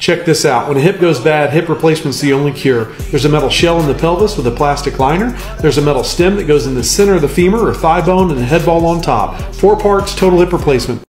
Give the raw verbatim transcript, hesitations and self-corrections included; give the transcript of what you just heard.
Check this out. When a hip goes bad, hip replacement's the only cure. There's a metal shell in the pelvis with a plastic liner. There's a metal stem that goes in the center of the femur or thigh bone and a head ball on top. Four parts, total hip replacement.